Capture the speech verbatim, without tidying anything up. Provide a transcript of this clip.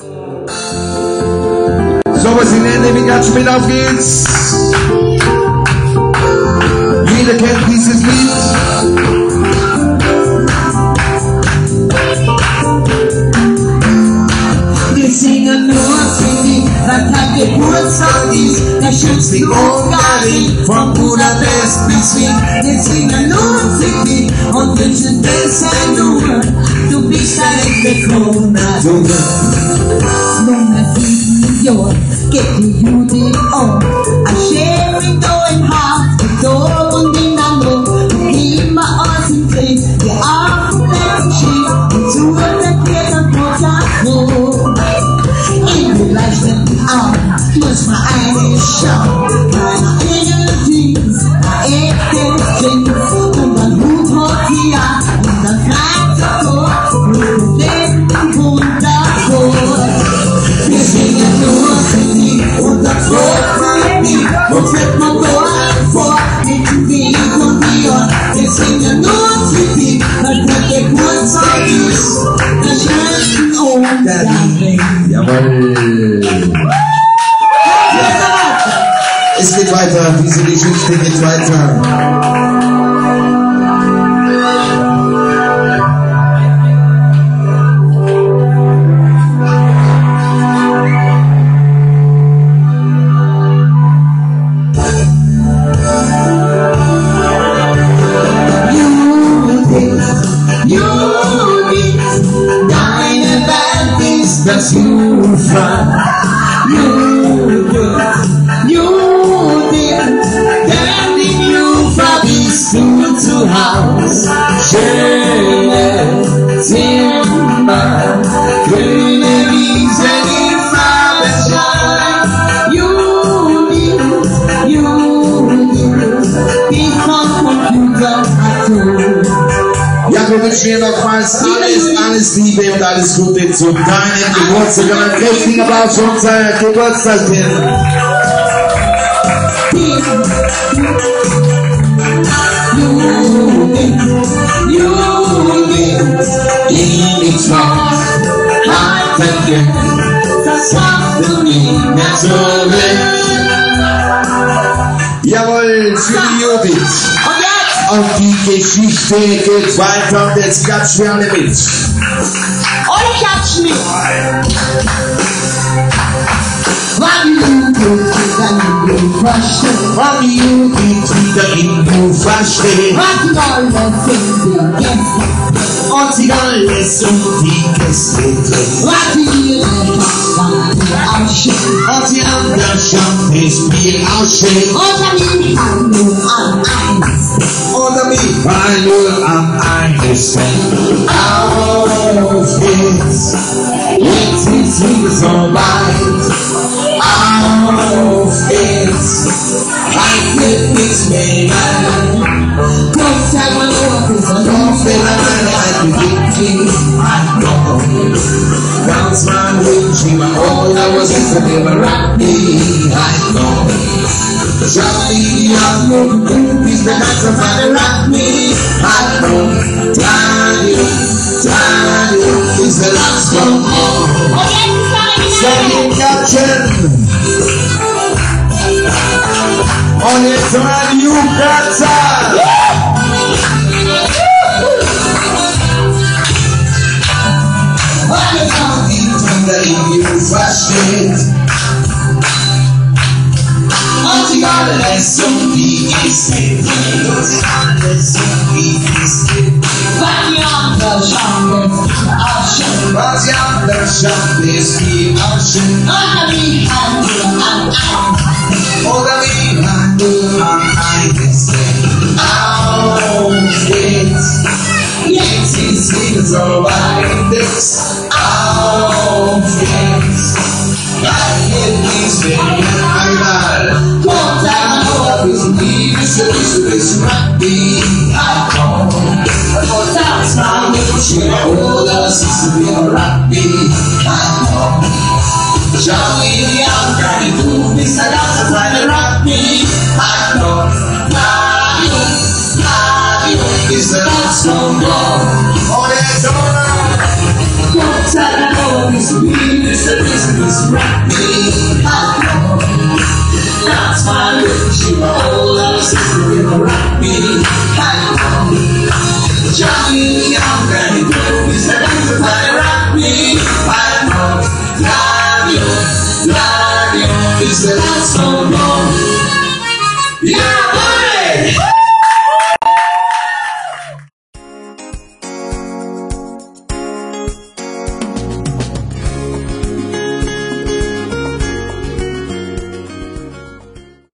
So, was in der Nehming ganz spät auf geht's. Jeder kennt dieses Lied. Wir singen nur für die, was hat Geburtstag ist, der schönste Ungarn von Budapest bis Wien. Wir singen nur für die und wünschen besser nur, du bist eine Bekommung. Wenn er sieben Jahre geht die Judith an, ein Schäfer da im Haus, da und in der Not, immer alles im Krieg, wir auf dem letzten Schiff, und zu der Kirche kurz nach Rot. In die leichten Augen muss man eine Schau, keiner Innendienst, ein echtes Kind, und ein Hut hat hier, und ein Kreis Tor, und das Leben wundervoll. Wir singen nur für die, und das freut mich, und fällt man da vor, mit dem Weg und mir. Wir singen nur für die, weil der Geburtstag ist, der schönsten Ungarn. Jawohl. Ja. Es geht weiter, diese Geschichte geht weiter. Das Ufer, Judith, Judith, denn im Ufer bist du zu Haus. Schöne Zimmer, grüne Wiesen im Farbenschein. Judith, Judith, die vom Computer hat. Ja, wir wünschen dir nochmals alles, alles Liebe und alles Gute zu deinem Geburtstag. Und einen kräftigen Applaus für unser Geburtstagskind. Judith, Judith, lieb ich noch, halten wir, das hast du nie mehr zurück. Jawohl, für die Judith. Und die Geschichte geht weiter und jetzt klatschen wir alle mit. Alle klatschen mit. Wann Judith wieder in Ufer steht. Wann Judith wieder in Ufer steht. Und sie alles in die Gäste. Und sie alles um die Gäste dreht. Was sie ihre Champagner ausschenkt. Und sie an der Champagner ausschenkt. Und an mich an nur an eins. Und an mich an nur an eines denkt. Auf geht's. Jetzt ist wieder so weit. Auf geht's. Halt wird nichts mehr rein. Komm, sag mal, wo ist das? Komm, wenn er meine I know. Bounce my way, she my own. I was just a never rock me. I know. Drop me out, no good. He's the guy to find and rock me. I know. Daddy, daddy, is the last one more. Second caption. On it's on you, Gaza. Versteht. Und sie alles um die Gäste, und sie alles um die Gäste. Was die anderen schaffen, ist die Arschen. Was die anderen schaffen, ist die Arschen. Oder wie halt nur an eins. Oder wie halt nur an eines denkt. Auf geht's. Jetzt ist wieder so weit. Auf geht's. Gleich geht nichts mehr einmal. Komm, sag mal, Ein bisschen Liebe, so bist du, bist du Rugby. komm. Sag's mal, Und schwer, oder siehst du wieder Rugby. Schau in die Augen, du bist ein ganzer kleiner Rugby. Radio, Radio ist der Love-Song. Und jetzt, komm, sag mal, wo bist du, wie bist du, rock me. That's my way. She my whole other sister, give her rock me. Johnny, I'm gonna do. He said, everybody rock me. I know, Gladio, Gladio. He said, that's so long. Yeah.